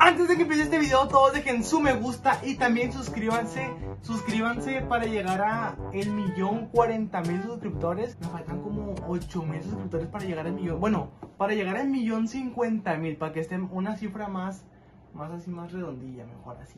Antes de que empiece este video, todos dejen su me gusta y también suscríbanse para llegar a el 1.040.000 suscriptores. Me faltan como 8.000 suscriptores para llegar al millón. Bueno, para llegar al 1.050.000, para que estén una cifra más así, más redondilla, mejor así.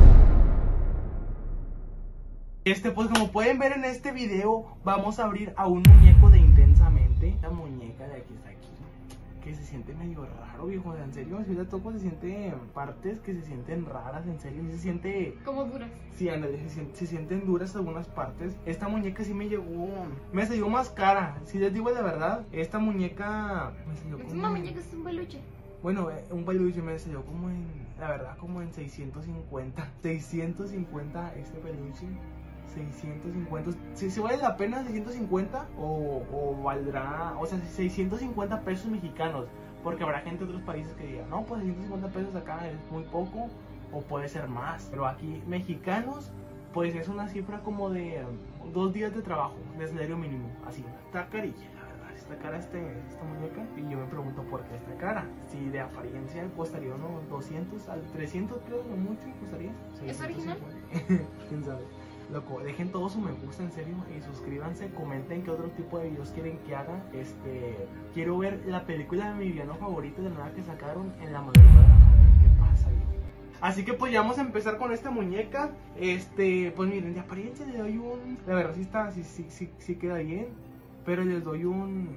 Pues como pueden ver en este video, vamos a abrir a un muñeco de Intensamente. Esta muñeca de aquí está aquí, que se siente medio raro, viejo. En serio, si la toco se siente partes que se sienten raras, en serio, se siente como duras. Sí, ándale, se sienten duras algunas partes. Esta muñeca sí me salió más cara. Si les digo la verdad, esta muñeca me salió como... Es una muñeca, es un peluche. Bueno, un peluche me salió como en, la verdad, como en 650. 650 este peluche. 650. Si vale la pena 650 o valdrá, o sea, 650 pesos mexicanos. Porque habrá gente de otros países que diga, no, pues 650 pesos acá es muy poco, o puede ser más. Pero aquí, mexicanos, pues es una cifra como de 2 días de trabajo, de salario mínimo. Así, está carilla, la verdad, está cara esta muñeca. Y yo me pregunto por qué está cara. Si de apariencia costaría unos 200 al 300, creo, no mucho costaría. ¿Es original? ¿Quién sabe? Loco, dejen todo su me gusta, en serio, y suscríbanse, comenten qué otro tipo de videos quieren que haga. Quiero ver la película de mi villano favorito, de nueva que sacaron en la madrugada, a ver qué pasa ahí. Así que pues ya vamos a empezar con esta muñeca. Pues miren, de apariencia le doy la verdad sí queda bien, pero les doy un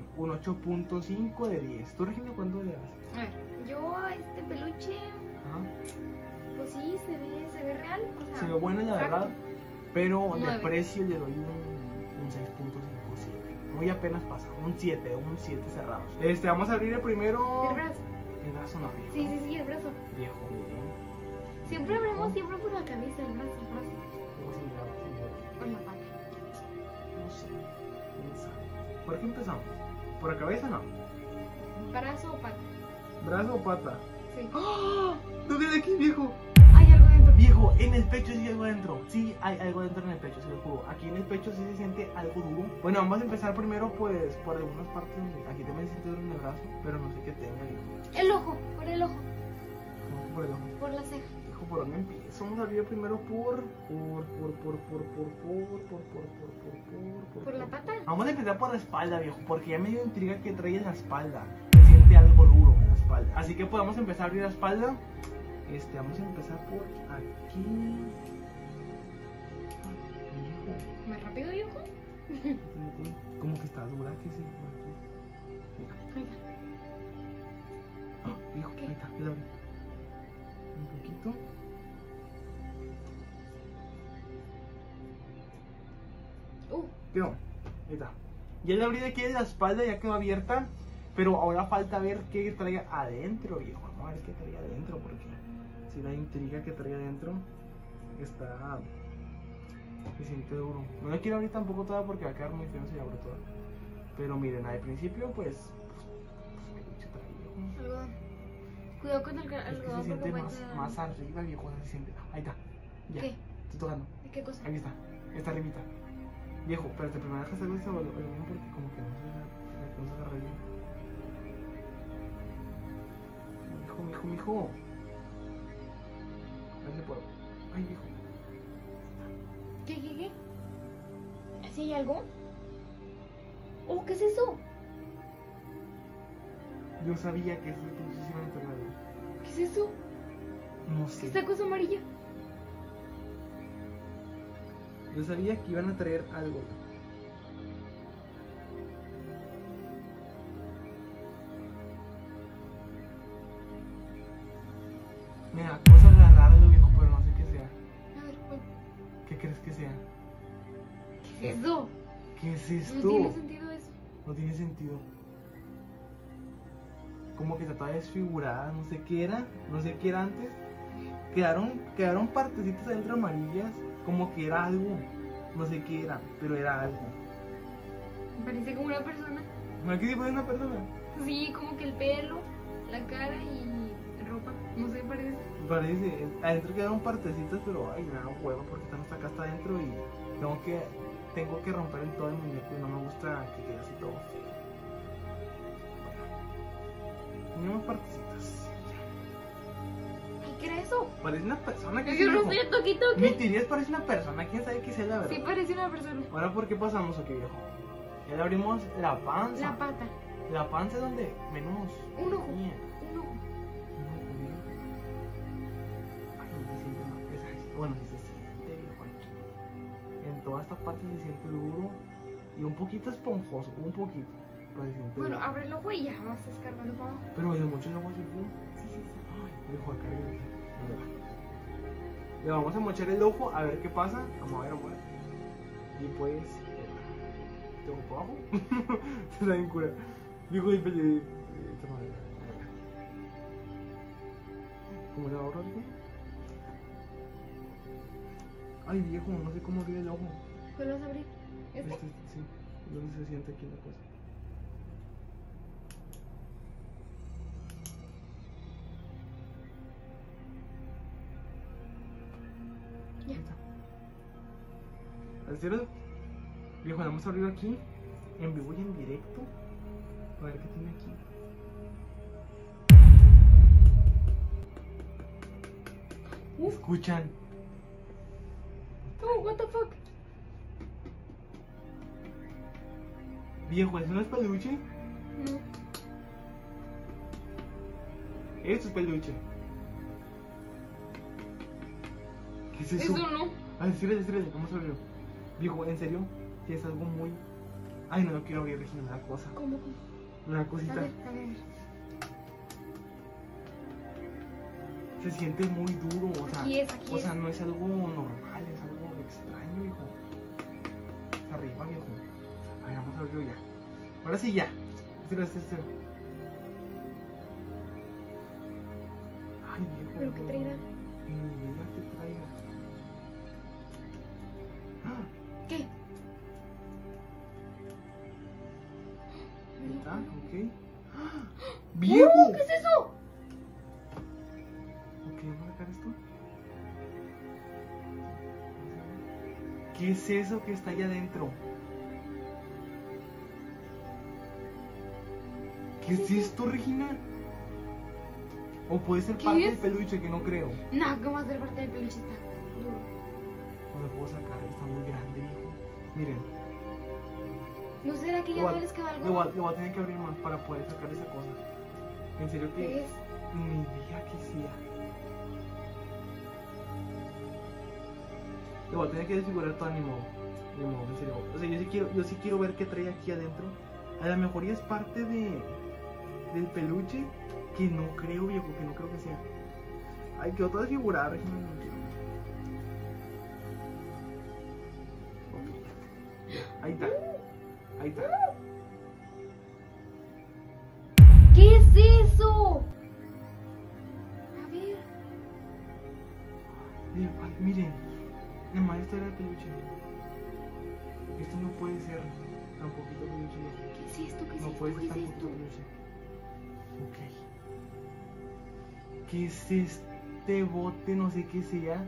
8.5 de 10. ¿Tú, Regina, cuánto le das? A ver, yo a este peluche, pues sí, se ve real, o sea, se ve bueno, la verdad. Pero 9. de precio le doy un 6.57. Muy apenas pasa, un 7 cerrado. Vamos a abrir el primero. El brazo. El brazo no, viejo. Sí, el brazo. Viejo, bien. Siempre abrimos siempre por la cabeza, el brazo. ¿Cómo se miraba? Con la pata. No sé. ¿Quién sabe? ¿Por qué empezamos? ¿Por la cabeza no? ¿Brazo o pata? ¿Brazo o pata? Sí. ¡Oh! ¿Tú ves aquí, viejo? Hay algo dentro. Viejo, en el pecho sí hay algo dentro. Sí, hay algo dentro en el pecho, se lo juro. Aquí en el pecho sí se siente algo duro. Bueno, vamos a empezar primero pues por algunas partes donde aquí también se siente duro en el brazo, pero no sé qué tenga, viejo. El ojo, por el ojo. ¿Cómo por el ojo? Por la ceja. Viejo, ¿por dónde empiezo? Vamos a abrir primero por la pata. Vamos a empezar por la espalda, viejo, porque ya me dio intriga que trae en la espalda. Se siente algo duro en la espalda. Así que podemos empezar a abrir la espalda. Vamos a empezar por aquí. ¿Más rápido, viejo? Como que está dura, que sí. Viejo, ahí está, ya la abrí. Un poquito. Quedó, ahí está. Ya la abrí de aquí de la espalda, ya quedó abierta. Pero ahora falta ver qué trae adentro, viejo. Vamos a ver qué trae adentro, porque si la intriga que trae adentro se siente duro. No la quiero abrir tampoco toda porque va a quedar muy feo si la abro toda. Pero miren, al principio pues peluche trae, viejo. Cuidado con el algodón. Se siente más arriba, viejo. Se siente. Ahí está. Ya. ¿Qué? Estoy tocando. ¿Qué cosa? Aquí está arribita. Viejo, pero te primero dejas algo de ese volumen porque como que no se agarra bien. Mijo. A ver si puedo. Ay, viejo. ¿Qué? ¿Así hay algo? Oh, ¿qué es eso? Yo sabía que ese peluche se iba a enfermar. ¿Qué es eso? No sé. ¿Qué es esta cosa amarilla? Yo sabía que iban a traer algo. Me da cosa agarrarlo, viejo, pero no sé qué sea. A ver, bueno. ¿Qué crees que sea? ¿Qué es eso? ¿Qué es esto? No tiene sentido eso. No tiene sentido. Como que está toda desfigurada, no sé qué era antes. Quedaron partecitas adentro amarillas, como que era algo. No sé qué era, pero era algo. Parece como una persona. ¿Qué tipo de una persona? Sí, como que el pelo, la cara y ropa. No sé, parece. Parece, adentro quedaron partecitas, pero ay, me da huevo porque esta acá está adentro y tengo que romper en todo el muñeco y no me gusta que quede así todo feo. Bueno, tenemos partecitas. Ay, ¿qué eso? Parece una persona que Yo no sé, toquito, Mi ¿qué? teoría es parece una persona, quién sabe qué sea la verdad. Sí, parece una persona. Ahora, ¿por qué pasamos aquí, viejo? Ya le abrimos la panza. La pata. La panza es donde menos. Un ojo. tenía. Un ojo. Ay, no se siente mal. Bueno, sí se siente, viejo, aquí. En toda esta parte se siente duro y un poquito esponjoso, un poquito. Pero se siente Bueno, duro. abre el ojo y ya vas escarbando para abajo. Pero de mucho agua se fue. Sí, sí, sí. Ay, viejo, acá viene. Le vamos a mochar el ojo a ver qué pasa. Vamos a ver, vamos a ver. Y pues. ¿Tengo por abajo? Se da bien cura. Viejo, y pele. ¿Cómo le ahorro algo? Ay, viejo, no sé cómo abrir el ojo. ¿Cuál vas a abrir? ¿Este? Sí. ¿Dónde se siente aquí la cosa? Ya. Ahí está. ¿Al cero? Viejo, vamos a abrir aquí. En vivo y en directo. A ver qué tiene aquí. Escuchan. Oh, what the fuck. Viejo, ¿eso no es peluche? No. Esto es peluche. ¿Qué es eso? Eso no. Espérate, vamos a abrirlo. Viejo, en serio, si es algo muy. Ay, no quiero abrir una cosa. ¿Cómo? Una A cosita. ver, a ver. Se siente muy duro, o sea. Aquí es. No es algo normal, es algo extraño, viejo. Arriba, viejo. A ver, vamos a abrirlo ya. Ahora sí, ya. Espera. Ay, viejo. ¿Pero qué traerá? Ni idea qué traiga. ¡Ah! ¿Qué? Ahí está, ok. ¡Ah! ¡Viejo! ¿Qué es eso? Ok, vamos a sacar esto. ¿Qué es eso que está allá adentro? ¿Qué es esto, Regina? O puede ser ¿Qué parte es? del peluche, que no creo. No, ¿cómo va a ser parte del peluche? Está duro. No lo puedo sacar, está muy grande, hijo. Miren, ¿No será que ya Igual, no les queda algo? le voy a tener que abrir más para poder sacar esa cosa. En serio que ¿Qué es? ni idea que sea. Le voy a tener que desfigurar todo, ni modo. Ni modo, en serio. O sea, yo sí quiero ver qué trae aquí adentro. A lo mejor ya es parte del peluche, que no creo, viejo, que no creo que sea. Ay, que otra desfigurar, Regina, no quiero. Ok. Ahí está. Ahí está. ¿Qué es eso? A ver. Miren, nada más esto era el peluche. Esto no puede ser tan poquito peluche. ¿Qué es esto? ¿Qué es No esto? puede ¿Qué ser es tan esto? poquito peluche. Ok. ¿Qué es este bote? No sé qué sea.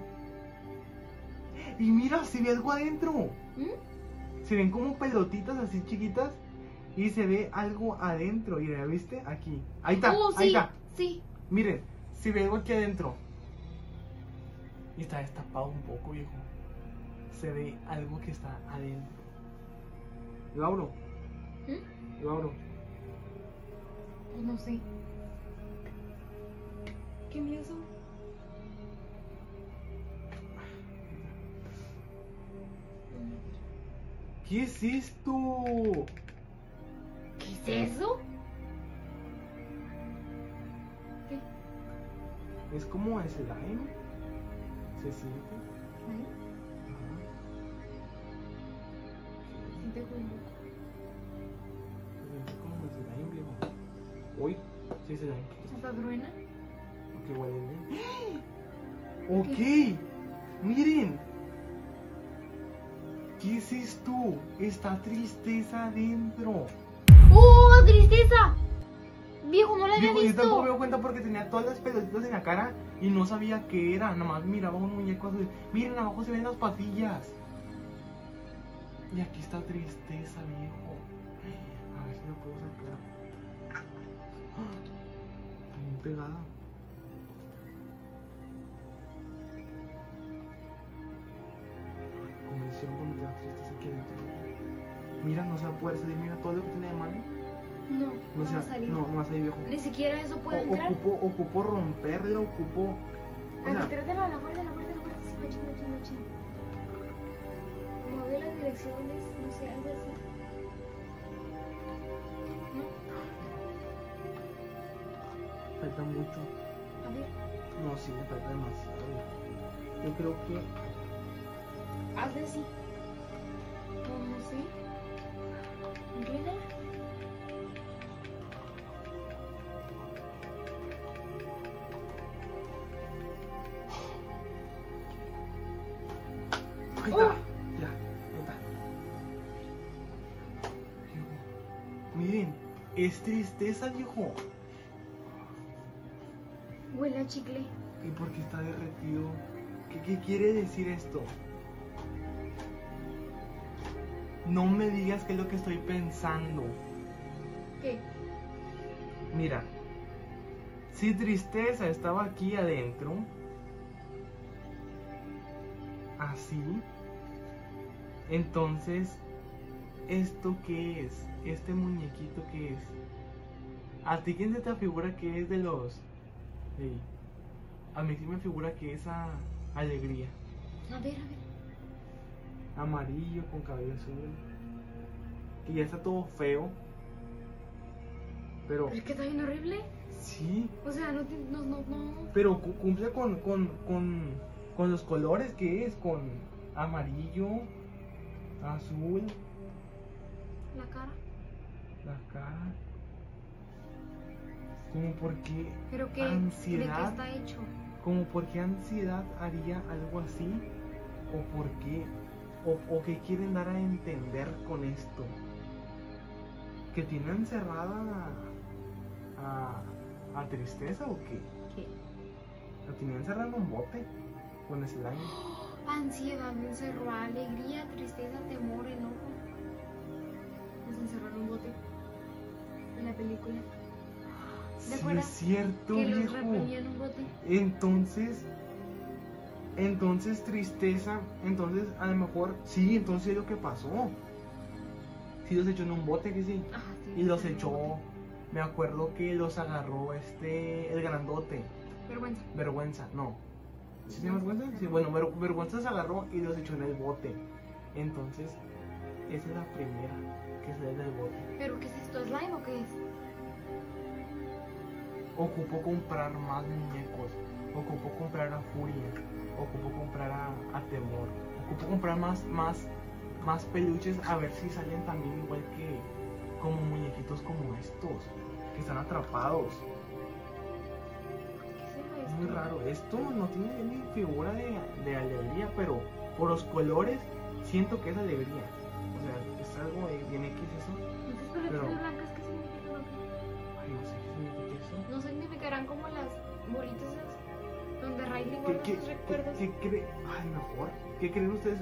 Y mira, se ve algo adentro. ¿Mm? Se ven como pelotitas así chiquitas. Y se ve algo adentro. Mira, ¿viste? Aquí. Ahí está. Oh, Ahí sí, está. sí. Miren, se ve algo aquí adentro. Y está destapado un poco, viejo. Se ve algo que está adentro. Lo abro. ¿Mm? Lo abro. Pues no sé. ¿Qué miedo? ¿Qué es esto? ¿Qué es eso? ¿Qué? Es como slime. Se siente. ¿Ahí? Ajá. Siente como... Se siente como slime, viejo. Uy, sí es slime. ¿Hasta truena? Ok, huele bien. Ok, miren. ¿Qué es esto? Está tristeza adentro. ¡Oh, tristeza! Viejo, no la había Viejo, yo tampoco me visto. doy cuenta porque tenía todas las pelotitas en la cara y no sabía qué era. Nada más miraba un muñeco así. Miren, abajo se ven las patillas. Y aquí está tristeza, viejo. A ver si lo puedo sacar. Está bien pegada. la tristeza aquí adentro. Mira, no se va a poder salir. Mira todo lo que tiene de malo. No, no se va a salir. No va a salir, viejo. Ni siquiera eso puede entrar. Ocupo romperlo, ocupo. O sea, Trátelo a la fuerza, sí, machín. Mueve las direcciones, no sé, algo así. ¿No? falta mucho. A ver, No, sí, me falta demasiado. Yo creo que. hazle así. ¿Cómo sé? Inclina. Ahí está. Ya, ahí está. Miren, es tristeza, viejo. Huele a chicle. ¿Y por qué está derretido? ¿Qué quiere decir esto? No me digas qué es lo que estoy pensando. ¿Qué? Mira, si tristeza estaba aquí adentro, así, entonces, ¿esto qué es? ¿Este muñequito qué es? ¿A ti quién se te figura que es de los? Ey, a mí sí me figura que es alegría. A ver. Amarillo con cabello azul. Que ya está todo feo. Pero ¿Pero es que está bien horrible? sí. O sea, no. Pero cumple con los colores que es. Con amarillo, azul, La cara. la cara. Como porque ¿Pero qué? ansiedad. ¿De qué está hecho? Como porque ansiedad haría algo así. O porque. O qué quieren dar a entender con esto. ¿Que tiene encerrada a tristeza o qué? ¿Qué? ¿La tiene encerrada en un bote? Con slime. Ansiedad me encerró, alegría, tristeza, temor, enojo. Nos encerró en un bote. En la película. ¿Te Sí, acuerdas? es cierto, Que los viejo. reprimía en un bote. Entonces tristeza, entonces a lo mejor, sí, entonces es lo que pasó. Sí los echó en un bote, que sí. Ajá, sí. Y los echó, me acuerdo que los agarró el grandote. Vergüenza. No. ¿Sí se llama vergüenza? Sí, bueno, vergüenza se agarró y los echó en el bote. Entonces, esa es la primera que sale del bote. ¿Pero qué es esto? ¿Slime o qué es? Ocupo comprar más muñecos. Ocupo comprar a Furia. Ocupo comprar a Temor. Ocupo comprar más peluches a ver si salen también igual que como muñequitos como estos que están atrapados. ¿Qué será Es esto? muy raro. Esto no tiene ni figura de alegría, pero por los colores siento que es alegría. O sea, es algo bien X eso. Entonces, Pero- pelotitas blancas, ¿qué significan? Ay, no sé qué significa eso. ¿No significarán como las bolitas esas? Donde Riley ¿Qué, guarda qué, sus recuerdos. qué creen? Ay, mejor. ¿Qué creen ustedes?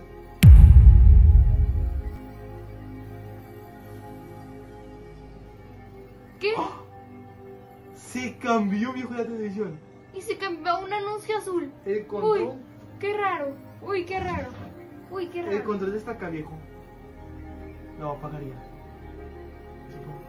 ¿Qué? Se cambió, viejo, la televisión. Y se cambió a un anuncio azul. El Uy, control. qué raro. Uy, qué raro. Uy, qué El raro. control está acá, viejo. No, apagaría. ¿Se puede?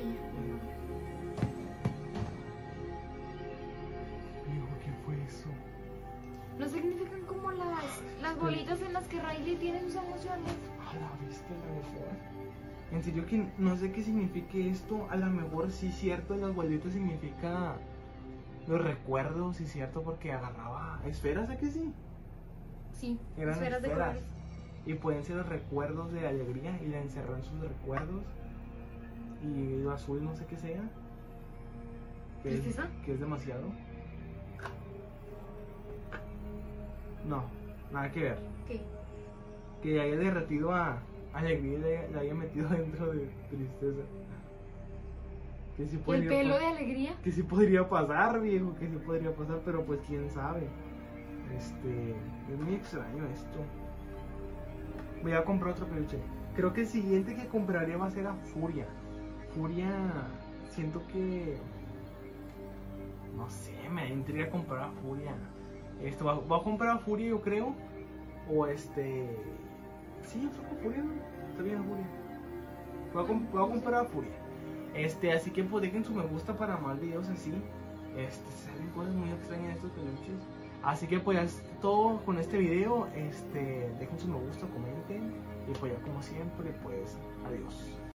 Viejo, ¿qué fue eso? ¿No significan como las bolitas en las que Riley tiene sus emociones? A la vista, a lo mejor. En serio que no sé qué signifique esto. A lo mejor sí es cierto, las bolitas significa los recuerdos, sí es cierto, porque agarraba esferas, ¿a que sí? Sí, Eran esferas de esferas. colores. Y pueden ser los recuerdos de alegría y la encerró en sus recuerdos. Y lo azul no sé qué sea. ¿Tristeza? Que es demasiado. No, nada que ver. ¿Qué? Que haya derretido a alegría y la haya metido dentro de tristeza. Que sí ¿El podría pelo de alegría? que sí podría pasar, viejo, que sí podría pasar, pero pues quién sabe. Es muy extraño esto. Voy a comprar otro peluche. Creo que el siguiente que compraría va a ser a Furia. Furia, siento que no sé, me intriga comprar a Furia. Va a comprar a Furia, yo creo. O Sí, yo saco Furia, ¿no? Está bien Furia. Voy a comprar a Furia. Así que pues dejen su me gusta para más videos así. Salen cosas muy extrañas de estos peluches. Así que pues ya es todo con este video. Dejen su me gusta, comenten. Y pues ya como siempre, pues adiós.